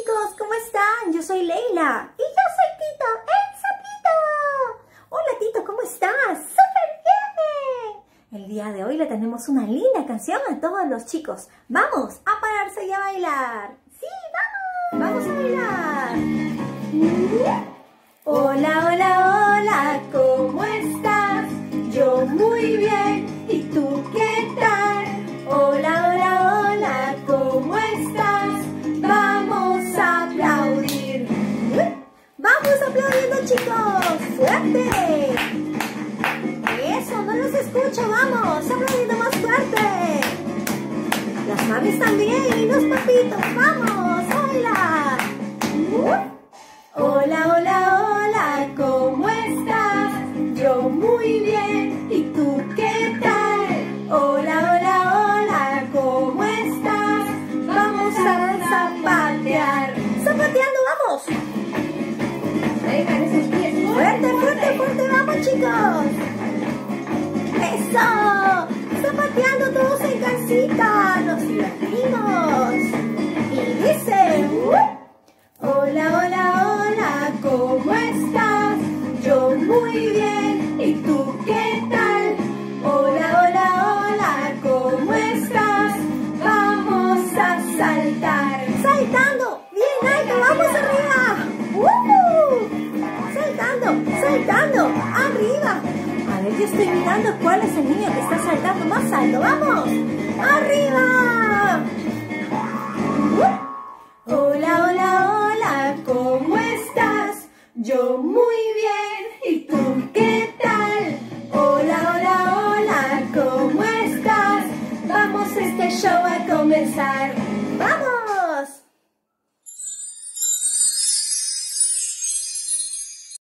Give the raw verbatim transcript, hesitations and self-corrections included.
chicos, ¿cómo están? Yo soy Leila. Y yo soy Tito, el sapito. Hola Tito, ¿cómo estás? ¡Súper bien! El día de hoy le tenemos una linda canción a todos los chicos. ¡Vamos a pararse y a bailar! ¡Sí, vamos! ¡Vamos a bailar! Hola, hola, hola, ¿cómo estás? Yo muy bien, ¿y tú qué tal? Hola, hola, hola, ¿cómo estás? Vamos a aplaudir. ¡Vamos aplaudiendo, chicos! ¡Fuerte! Eso, no los escucho, vamos, aplaudiendo más fuerte. Las mamis también y los papitos, vamos, hola. Hola, hola, hola, ¿cómo estás? Yo muy bien, ¿y tú qué tal? Hola, hola, hola, ¿cómo estás? Vamos a zapatear. ¡Zapateando, vamos! ¡Fuerte, fuerte, fuerte! ¡Vamos, chicos! ¡Eso! ¡Zapateando todos en casita! ¡Nos divertimos! Y dice... ¡uh! Hola, hola, hola, ¿cómo estás? Yo muy bien, ¿y tú qué tal? Hola, hola, hola, ¿cómo estás? Vamos a saltar. ¡Saltando! ¡Bien alto! ¡Vamos arriba! ¡Uh! ¡Saltando! ¡Saltando! ¡Arriba! A ver, yo estoy mirando cuál es el niño que está saltando más alto. ¡Vamos! ¡Arriba! ¡Uh! Hola, hola, hola, ¿cómo estás? Yo muy bien, ¿y tú qué tal? Hola, hola, hola, ¿cómo estás? Vamos este show a comenzar.